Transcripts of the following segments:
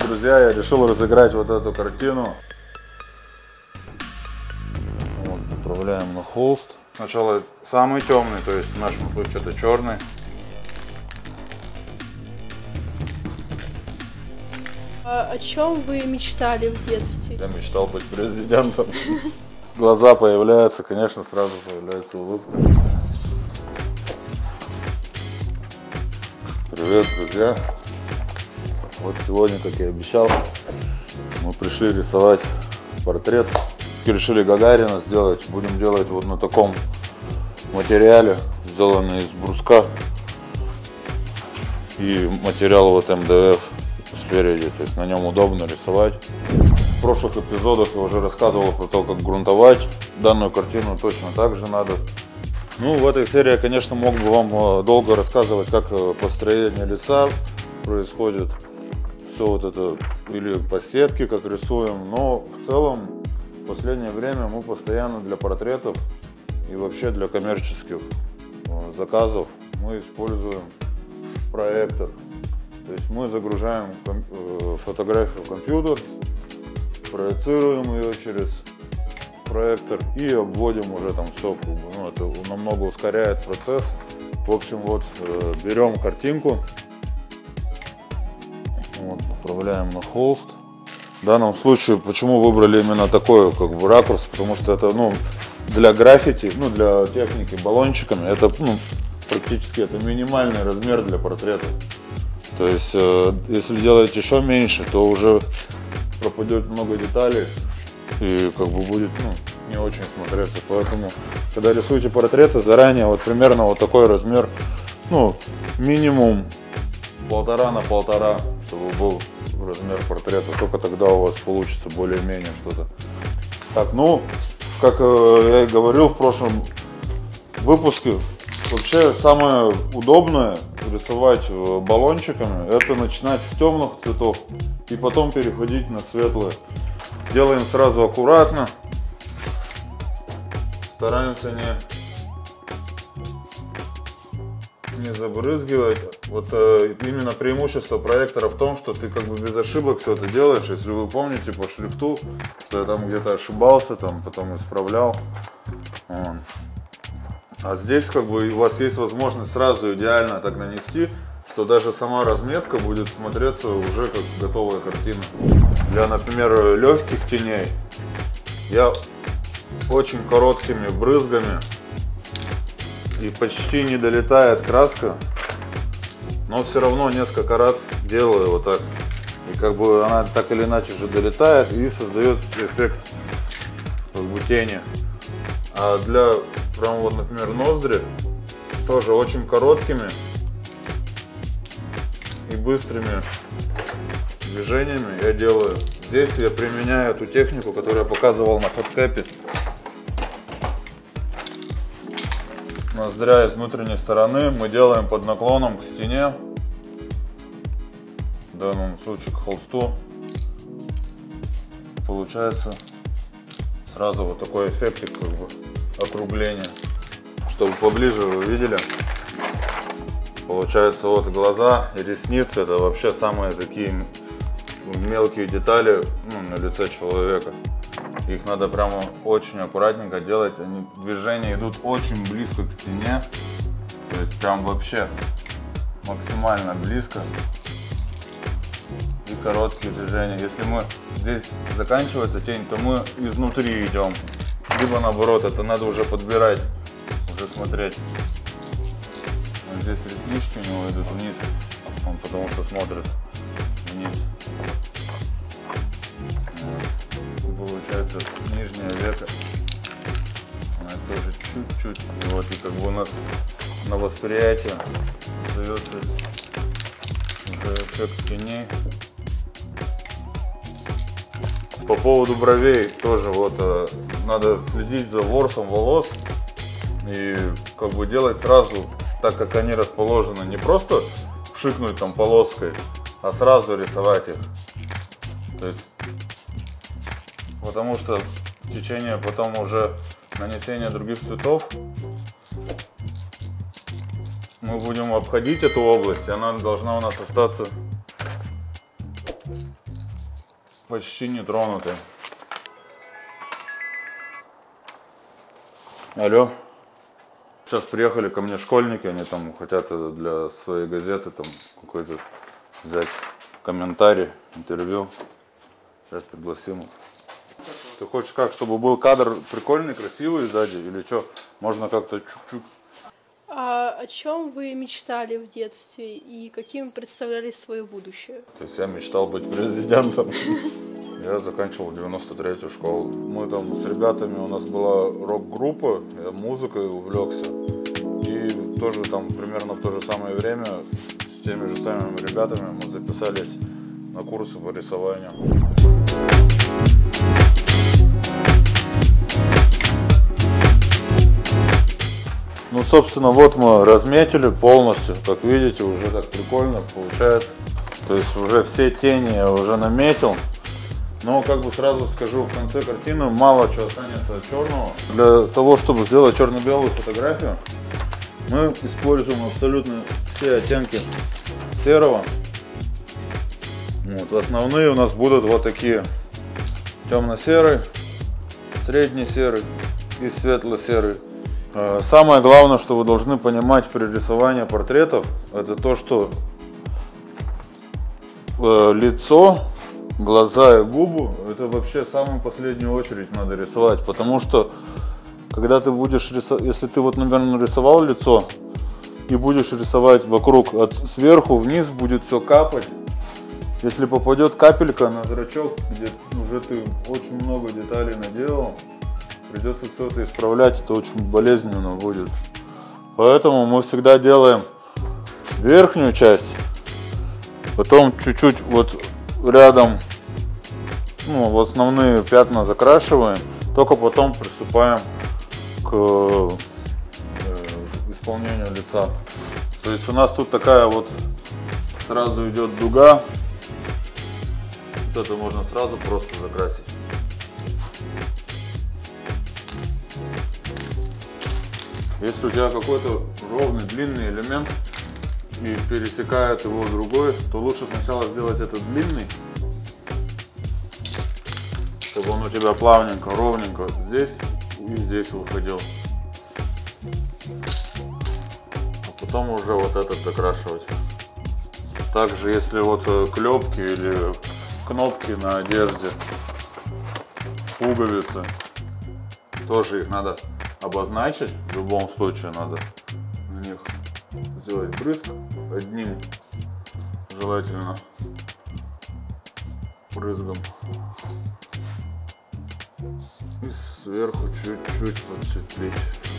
Друзья, я решил разыграть вот эту картину. Вот, отправляем на холст. Сначала самый темный, то есть в нашем случае это черный. О чем вы мечтали в детстве? Я мечтал быть президентом. Глаза появляются, конечно, сразу появляется улыбка. Привет, друзья! Вот сегодня, как я и обещал, мы пришли рисовать портрет. Решили Гагарина сделать. Будем делать вот на таком материале, сделанный из бруска. И материал вот МДФ спереди, то есть на нем удобно рисовать. В прошлых эпизодах я уже рассказывал про то, как грунтовать. Данную картину точно так же надо. Ну, в этой серии я, конечно, мог бы вам долго рассказывать, как построение лица происходит. Все вот это, или по сетке, как рисуем. Но в целом, в последнее время мы постоянно для портретов и вообще для коммерческих заказов мы используем проектор. То есть мы загружаем фотографию в компьютер, проецируем ее через проектор и обводим уже там все. Ну, это намного ускоряет процесс. В общем, вот берем картинку, вот, отправляем на холст. В данном случае, почему выбрали именно такой как бы ракурс, потому что это, ну, для граффити, ну, для техники баллончиками, это, ну, практически это минимальный размер для портрета. То есть, если делать еще меньше, то уже пропадет много деталей и как бы будет, ну, не очень смотреться. Поэтому, когда рисуете портреты, заранее вот примерно вот такой размер, ну, минимум 1,5 на 1,5, чтобы был размер портрета. Только тогда у вас получится более-менее что-то. Так, ну, как я и говорил в прошлом выпуске, вообще самое удобное рисовать баллончиками — это начинать с темных цветов и потом переходить на светлые. Делаем сразу аккуратно, стараемся не забрызгивать. Вот именно преимущество проектора в том, что ты как бы без ошибок все это делаешь. Если вы помните по шрифту, что я там где-то ошибался, там потом исправлял. А здесь как бы у вас есть возможность сразу идеально так нанести, что даже сама разметка будет смотреться уже как готовая картина. Для, например, легких теней я очень короткими брызгами, и почти не долетает краска, но все равно несколько раз делаю вот так. И как бы она так или иначе же долетает и создает эффект как бы тени. А для, прям вот, например, ноздри тоже очень короткими и быстрыми движениями я делаю. Здесь я применяю эту технику, которую я показывал на фоткэпе. Ноздря с внутренней стороны мы делаем под наклоном к стене, в данном случае к холсту. Получается сразу вот такой эффектик, как бы округления. Чтобы поближе вы видели, получается вот глаза и ресницы — это вообще самые такие мелкие детали, ну, на лице человека. Их надо прямо очень аккуратненько делать. Они, движения идут очень близко к стене. То есть прям вообще максимально близко. И короткие движения. Если мы здесь заканчивается тень, то мы изнутри идем. Либо наоборот, это надо уже подбирать, уже смотреть. Вот здесь реснички у него идут вниз, он потому что смотрит вниз. Получается нижнее веко, она тоже чуть-чуть, вот, и как бы у нас на восприятие дается уже эффект теней. По поводу бровей тоже вот надо следить за ворсом волос и как бы делать сразу так, как они расположены, не просто пшикнуть там полоской, а сразу рисовать их. То есть, потому что в течение потом уже нанесения других цветов мы будем обходить эту область, и она должна у нас остаться почти не тронуты. Алло. Сейчас приехали ко мне школьники, они там хотят для своей газеты там какой-то взять комментарий, интервью. Сейчас пригласим их. Ты хочешь как, чтобы был кадр прикольный, красивый сзади или что? Можно как-то чук-чук. А о чем вы мечтали в детстве и каким представляли свое будущее? То есть я мечтал быть президентом. Я заканчивал 93-ю школу. Мы там с ребятами, у нас была рок-группа, я музыкой увлекся. И тоже там примерно в то же самое время с теми же самыми ребятами мы записались на курсы по рисованию. Ну, собственно, вот мы разметили полностью. Как видите, уже так прикольно получается. То есть уже все тени я уже наметил. Но, как бы сразу скажу, в конце картины мало чего останется черного. Для того, чтобы сделать черно-белую фотографию, мы используем абсолютно все оттенки серого. Вот, основные у нас будут вот такие: темно-серый, средний серый и светло-серый. Самое главное, что вы должны понимать при рисовании портретов, это то, что лицо, глаза и губы, это вообще в самую последнюю очередь надо рисовать, потому что когда ты будешь рисовать, если ты вот, например, нарисовал лицо и будешь рисовать вокруг, сверху вниз будет все капать. Если попадет капелька на зрачок, где уже ты очень много деталей наделал, придется все это исправлять, это очень болезненно будет. Поэтому мы всегда делаем верхнюю часть, потом чуть-чуть вот рядом, ну, в основные пятна закрашиваем, только потом приступаем к исполнению лица. То есть у нас тут такая вот сразу идет дуга, вот это можно сразу просто закрасить. Если у тебя какой-то ровный, длинный элемент и пересекает его другой, то лучше сначала сделать этот длинный, чтобы он у тебя плавненько, ровненько здесь и здесь выходил. А потом уже вот этот закрашивать. Также, если вот клепки или кнопки на одежде, пуговицы, тоже их надо обозначить. В любом случае надо на них сделать брызг одним, желательно брызгом, и сверху чуть-чуть подсветлить.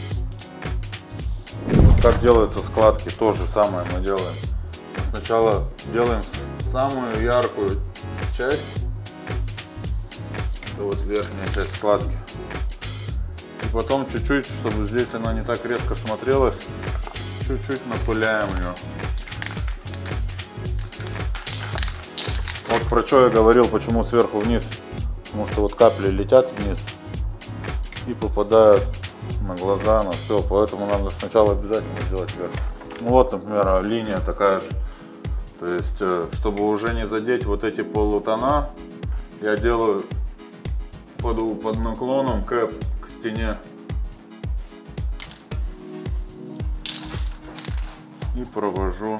Вот как делаются складки, то же самое мы делаем. Сначала делаем самую яркую часть, это вот верхняя часть складки. И потом чуть-чуть, чтобы здесь она не так резко смотрелась, чуть-чуть напыляем ее. Вот про что я говорил, почему сверху вниз. Потому что вот капли летят вниз и попадают на глаза, на все. Поэтому надо сначала обязательно сделать вверх. Ну вот, например, линия такая же. То есть, чтобы уже не задеть вот эти полутона, я делаю под наклоном кэп к стене. И провожу.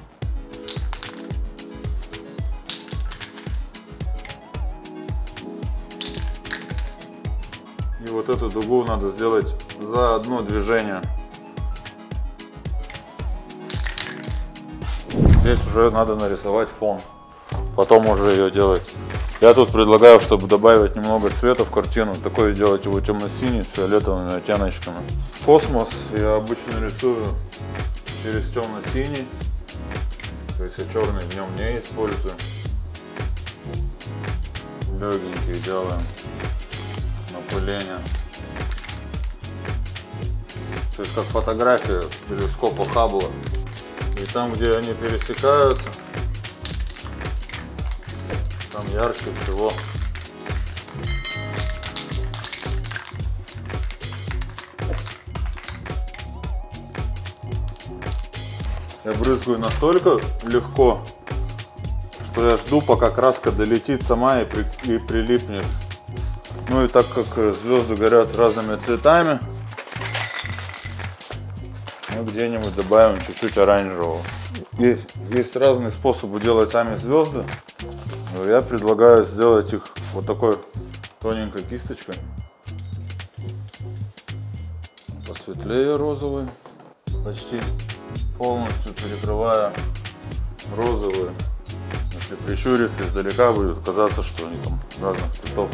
И вот эту дугу надо сделать за одно движение. Здесь уже надо нарисовать фон, потом уже ее делать. Я тут предлагаю, чтобы добавить немного цвета в картину, такой делать его темно-синий с фиолетовыми оттеночками. Космос я обычно рисую через темно-синий, то есть я черный в нем не использую. Легенькие делаем напыление. То есть как фотография телескопа Хаббла. И там, где они пересекаются, там ярче всего. Я брызгаю настолько легко, что я жду, пока краска долетит сама и прилипнет. Ну и так как звезды горят разными цветами, мы где-нибудь добавим чуть-чуть оранжевого. Есть разные способы делать сами звезды. Я предлагаю сделать их вот такой тоненькой кисточкой. Посветлее розовый, почти полностью перекрывая розовые. Если прищуриться издалека, будет казаться, что они там разных цветов.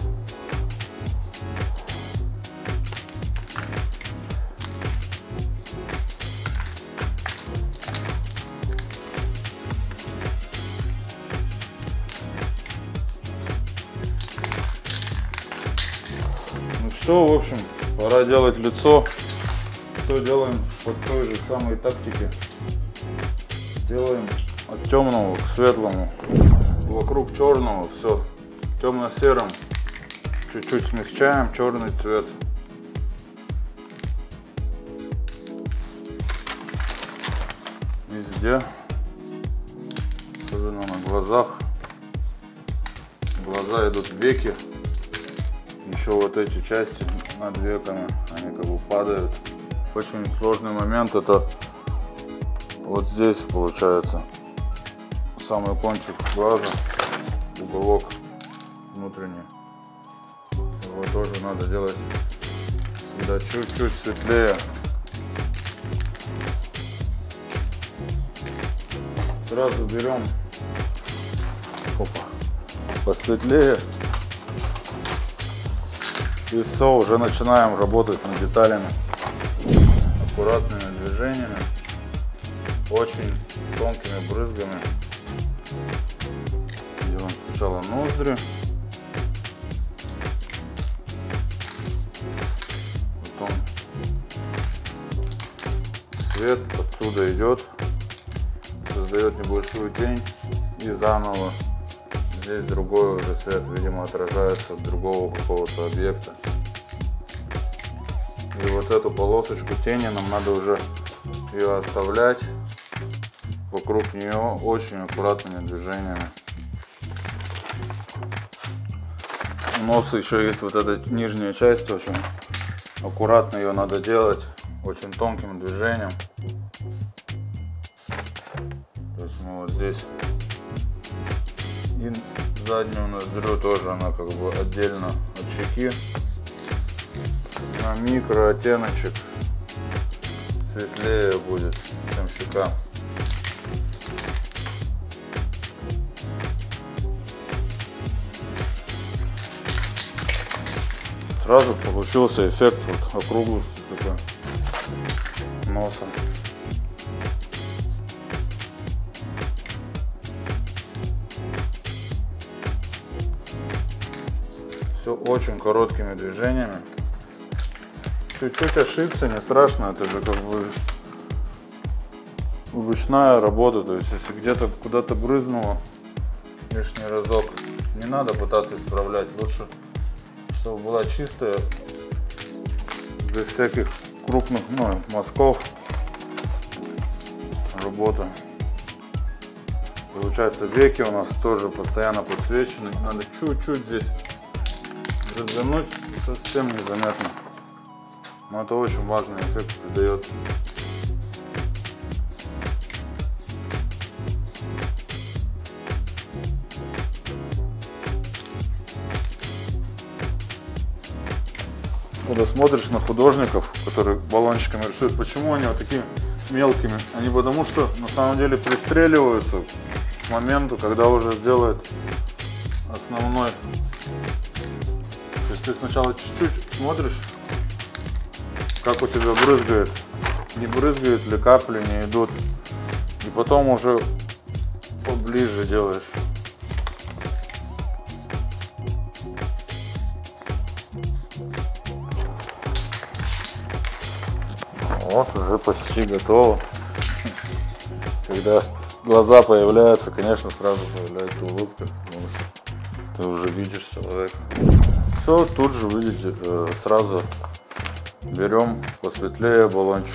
Ну все, в общем, пора делать лицо. Все делаем по той же самой тактике. Делаем от темного к светлому. Вокруг черного все темно-серым. Чуть-чуть смягчаем черный цвет. Везде. Особенно на глазах. Глаза идут веки. Еще вот эти части над веками, они как бы падают. Очень сложный момент — это вот здесь получается самый кончик глаза, уголок внутренний. Его тоже надо делать всегда чуть-чуть светлее. Сразу берем посветлее и все, уже начинаем работать над деталями. Аккуратными движениями, очень тонкими брызгами. Делаем сначала ноздри, потом свет отсюда идет, создает небольшую тень, и заново здесь другой уже свет, видимо, отражается от другого какого-то объекта. И вот эту полосочку тени нам надо уже ее оставлять вокруг нее очень аккуратными движениями. У носа еще есть вот эта нижняя часть, очень аккуратно ее надо делать, очень тонким движением. То есть мы вот здесь и заднюю ноздрю тоже, она как бы отдельно от щеки. На микро оттеночек светлее будет, чем щека. Сразу получился эффект вот округлости такой носа. Все очень короткими движениями. Чуть-чуть ошибся, не страшно, это же как бы ручная работа, то есть если где-то куда-то брызнуло лишний разок, не надо пытаться исправлять, лучше чтобы была чистая, без всяких крупных мазков работа. Получается, веки у нас тоже постоянно подсвечены, надо чуть-чуть здесь развернуть, совсем незаметно. Но это очень важный эффект придает. Когда смотришь на художников, которые баллончиками рисуют, почему они вот такими мелкими? Они потому что на самом деле пристреливаются к моменту, когда уже сделают основной. То есть ты сначала чуть-чуть смотришь, как у тебя брызгает, не брызгает ли, капли не идут, и потом уже поближе делаешь. Вот уже почти готово. Когда глаза появляются, конечно, сразу появляется улыбка, потому что ты уже видишь человека. Все, тут же видите, сразу берем посветлее баллончик.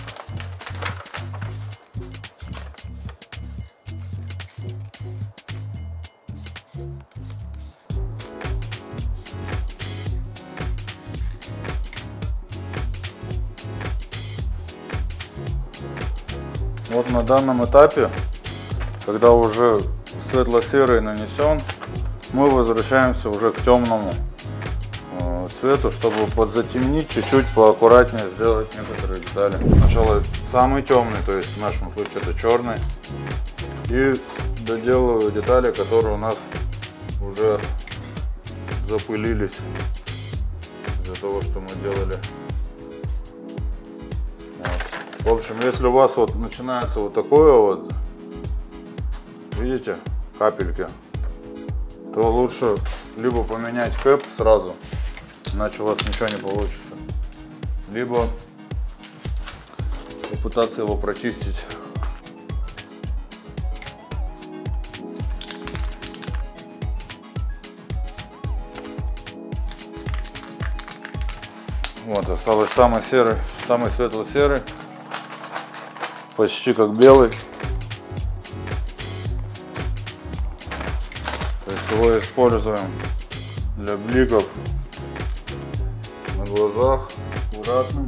Вот на данном этапе, когда уже светло-серый нанесен, мы возвращаемся уже к темному цвету, чтобы подзатемнить, чуть-чуть поаккуратнее сделать некоторые детали. Сначала самый темный, то есть в нашем случае это черный, и доделываю детали, которые у нас уже запылились из-за того, что мы делали. Вот. В общем, если у вас вот начинается вот такое вот, видите, капельки, то лучше либо поменять кэп сразу, иначе у вас ничего не получится, либо попытаться его прочистить. Вот, осталось самый серый, самый светло-серый, почти как белый. То есть его используем для бликов на глазах, аккуратным.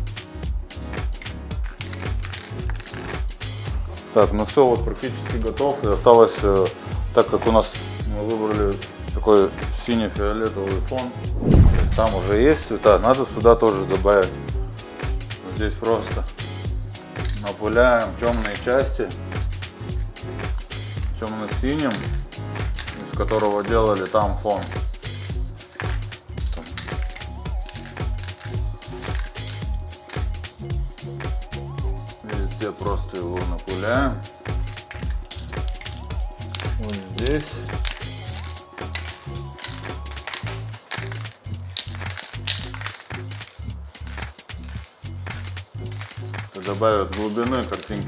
Так, ну все, вот практически готов. И осталось, так как у нас мы выбрали такой синий-фиолетовый фон, там уже есть цвета, надо сюда тоже добавить. Здесь просто напыляем темные части темно-синим, из которого делали там фон. Везде просто его напыляем. Вот здесь. Добавят глубины картинки.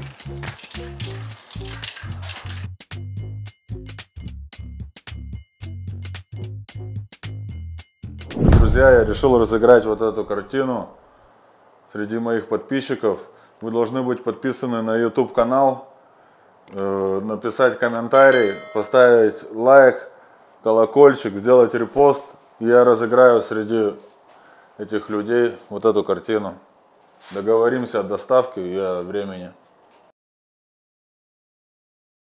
Друзья, я решил разыграть вот эту картину среди моих подписчиков. Вы должны быть подписаны на YouTube канал, написать комментарий, поставить лайк, колокольчик, сделать репост. И я разыграю среди этих людей вот эту картину. Договоримся о доставке и о времени.